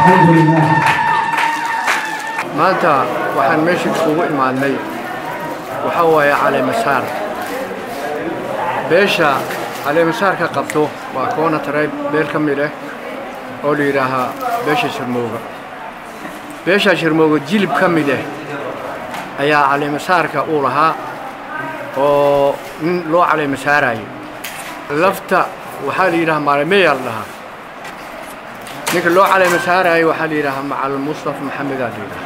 الحمد لله. maanta waxaan meesha ugu imaadnay waxa waaye caleemasaar beesha caleemasaarka qabto waa koona taray beel ka mid ah oo la yiraahaa beesha shirmooga jilib ka mid ah ayaa caleemasaarka u lahaa oo nin loo caleemasaarayo lafta waxaa la yiraahaa maarameeyal lahaa ninka loo caleemasaarayo waxaa la yiraahaa macal Mustafa Maxamed Ali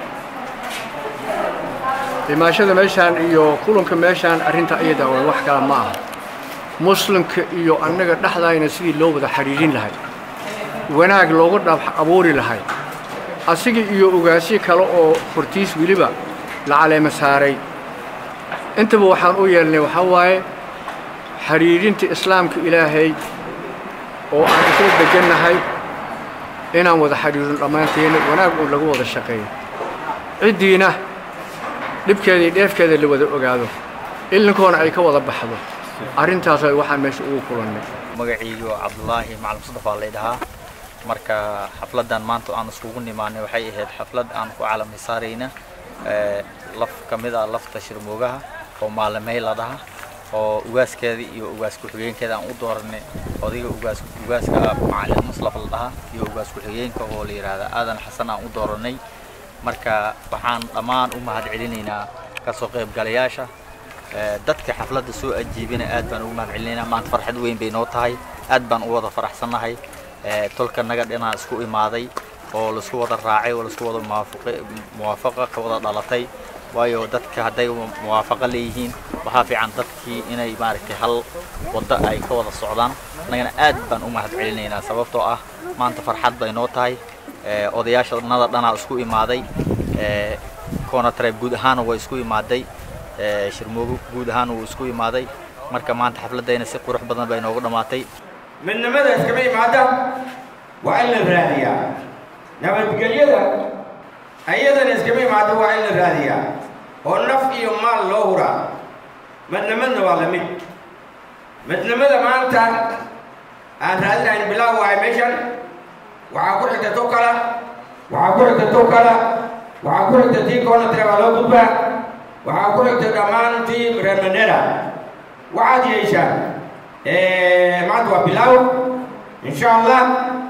imaashada meeshaan iyo kulanka meeshaan arinta ayada oo wax kala ma aha muslimka iyo annaga dhaxdayna sidii loo wada xiriirin lahay wanaag looga dhab abuuri lahay asiga iyo ogaasi kale oo furtiis wiliba la caleemasaaray intaba waxaan u yeelnay waxa waaye xiriirinta islaamka ilaahay oo aan isla deganahay inaan wada xiriirin dhamaanteena wanaag oo lagu wada shaqeeyo cidiina dibkeeda iyo dheefkeeda la wada ogaado illinkoona ay ka wada baxdo arintaas ay waxaan meesha ugu kulannay magacaygu Cabdullaahi Macalin Mustafa leedaha marka xafladan maanta aan iskugu nimaanay waxay ahayd xaflad aan ku calaamisaarayna laf kamid ah lafta shirmoogaha oo maalimay la dhaha oo ugaaskeeda iyo ugaas ku xigeenkeeda aan u dooranay odayga ugaaska Macalin Mustafa la dhaha iyo ugaas ku xigeenka oo la yiraahdo Aadan Xasan aan u dooranay marka waxaan dhamaan u mahad celinaynaa ka soo qayb galayaasha dadka xafladda soo ajiibina aad baan ugu mahad celinaynaa maanta farxad weyn bay noo tahay aad baan u wada faraxsanahay tolka naga dhinaa isku imaaday oo la isku wada raacay oo la isku wada muwaafaqa ka wada dhalatay waayo dadka haday muwaafaqa leeyihiin waxa fiican dadkii inay maaragtay hal wada ay ka wada socdaan nagana aad baan u mahad celinaynaa sababtoo ah maanta farxad bay noo tahay odayaasha nada dhana isku imaaday koona taray guud ahaan way isku imaaday shirmoogu guud ahaan uu isku imaaday marka maanta xafladayna si qurux badan bay noogu dhamaatay midnimada iskama imaada waa in la raadiyaa nabadgelyada ayadana iskama imaada waa in la raadiyaa oo naf iyo maal loo huraa midnimadna waa la mid midnimada maanta aan raadinayn bilaaw waay meeshan waxaa ku xigta tokala waxaa ku xigta tii koona taray waa loo gudbaa waxaa ku xigta dhammaantii reer Mandera waxaad yeeshaan maanta waa bilaaw insha Allah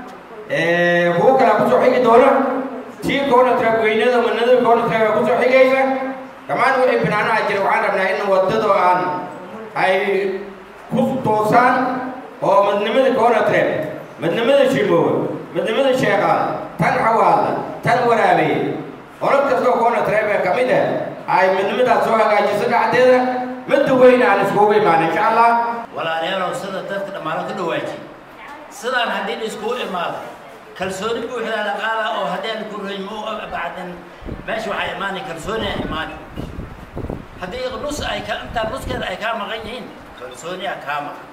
kuwa kala ku soo xigi doona tii koona taray weynada manada koona taray ku soo xigaysa dhammaan wixii banaanaha jira waxaan rabnaa in wadada aan ay ku toosaan oo midnimada koona taray midnimada shirmooga midnimada sheeqaan tan xawaala tan waraabe orod kastoo koona taray baa kamid ah ay midnimadaas soo hagaajiso dhacdeeda mid weyn aan iskugu imaan insha Allah walaalayaal sida dadka dhamaanad ka dhawaaji sidaan hadii isku imaado kalsooni buuxda la qaada oo hadii ku reeymo bacdan meesha waxa imaanay kalsooni imaan hadii nus ay ka inta nuskeeda ay ka maqan yihiin kalsooni ka maqan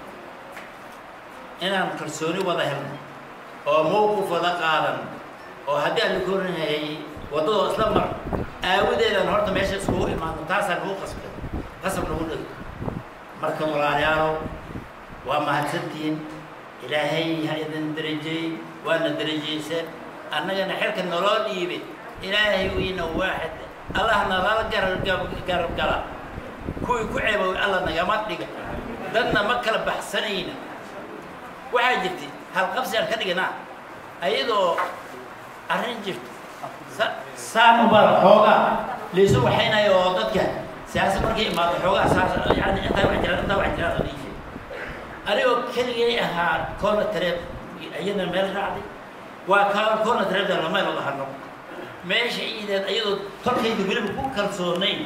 inaan kalsooni wada helno oo mowqif wada qaadan oo hadii aan ku reeyay wadada isla mar aawadeedan horta meesha isku imaado taasaan ugu qasbay qasab lagu dhig marka walaalayaal waa mahadsantiin ilaahay ha idin darajay waana darajaysan annagana xilka nolol dhiibay ilaahay wiina waaxid allahna la garab gala kuwi ku ceebo allah nagama dhiga dadna ma kala baxsanayna waxa jirtay hal qabsi aan ka dhignaa ayadoo arrin jirto saan ubar xooga leeso waxaynayo dadka siyaasad markii imaado xooga asaas yani inta wax jiraan dhigay ariyo kaliya ahaa koona tareeb ayadana meel raacday waa ka koona tareeb la meel wada hadlo meesha iideed ayadoo tolkayda weliba ku kalsoonayn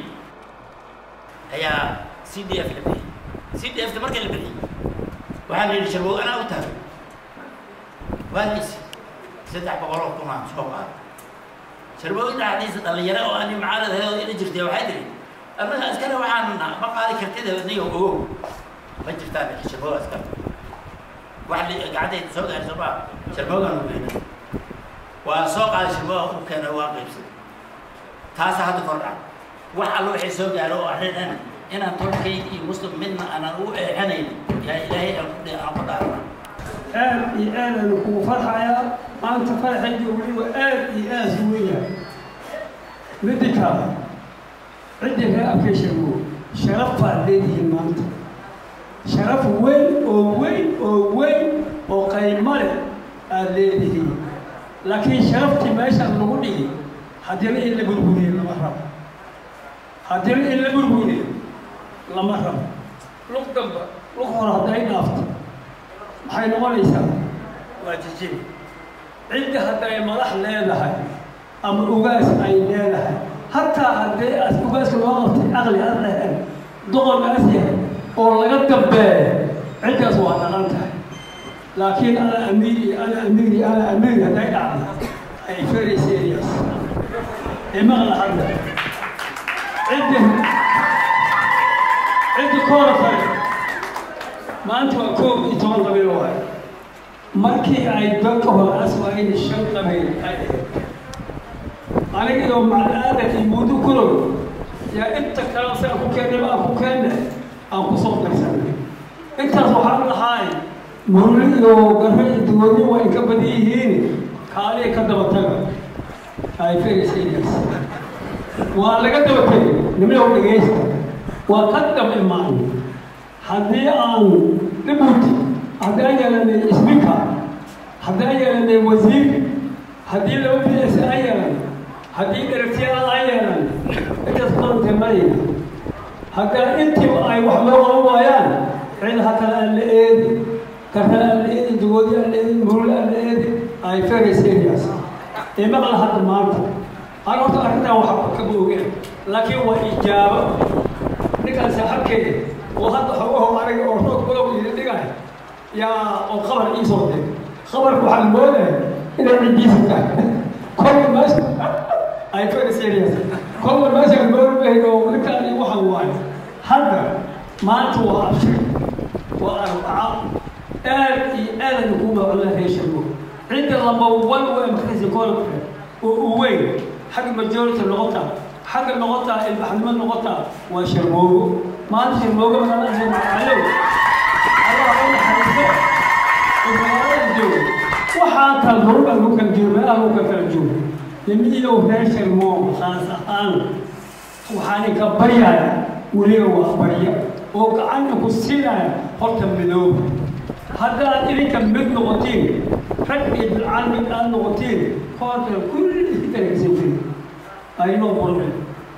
ayaa CDF la bixiyay CDF markii la bixiyay waxaan leeyahay shirbo ana u tahay waanis 300 kuma soo qaad shirbo dhacdiisa dhalinyaro oo aan macaarad heedo ila jirtay waxa diray أنا أذكر وعنا ما قال كرتيده بدني وهو ما جبتها بالشباب أذكر واحد قاعد يتسوق على الشباب شباب كانوا بينا وسوق على الشباب وكان واقف تاسع هذا فرع واحد لو يسوق على أهلنا أنا تركي مسلم منا أنا هو أنا يا إلهي أنا قدرنا أنا نكون فرحة أنت فرح الجولي وآدي آسوية مدكا عندنا أبكي شرف عليه المنطق شرف وين وقيمة عليه لكن شرفتي ما شاء الله لي هدينا إلا بربوني لما رب هدينا إلا بربوني لما رب لوك دبا لوك هرا داي نافت هاي نقول إيسا واجيجي عندها داي ملح ليلها أم أوغاس أي ليلها حتى هدي أوغاس الوقت أغلي أغلي دغل أسيا أو لقد دبا عندها سواء نغلتها لكن أنا أميري هداي نعم أي فيري سيريس المغلى هذا عندي كورة فرق ما أنت أكون يتوان قبل واحد مركي أي دكه أسوأين الشن قبل أنا كده مع الآلة يمودو كله يا أنت كلام أكو كلمة أكو كلمة أكو صوت نفسك أنت سبحان الله هاي مرلي وقرر الدنيا وإن كبديهين كالي كدبتك هاي فيري سيريس ولا كدبتك نملو دغيس وقدم إيمان هذه أن نبوتي هذا يلني اسمك هذا يلني وزير هذه لو بيس أيلن هذه درتيا أيلن أنت تقول تمرين هذا أنت أي وحلا ويان عند هذا الليل كذا الليل جودي الليل مولى الليل أي فيري سيريس إما قال هذا مارك أنا قلت أحنا وحبك بوجه لكن وإجابة نكال سحبك وهذا هو أرجع أروح كله يدقى يا الخبر إيه صوته خبر بحال موله إلى عندي سكان كل ما أي فيري سيريس كل ما شغل بينه نكال وحوان هذا ما توه أبشر وأربعة آل نقوم على هاي الشغل عند لما ومركز يقول وين حق مجورة النقطة حق النقطة البحث النقطة وشرموه ما أنت شرموه من الأجل مع علو الله أقول حديثه وبعض الجو وحتى الضرب الممكن جرمه ممكن الجو لم يلو هاي شرموه خاصة وحاني كبريا وليه بريا وكأنه السنة حتى ملوك هذا اللي كان من نقطين فرق العالم الآن نقطين فاضل كل شيء تنسيه أي نوع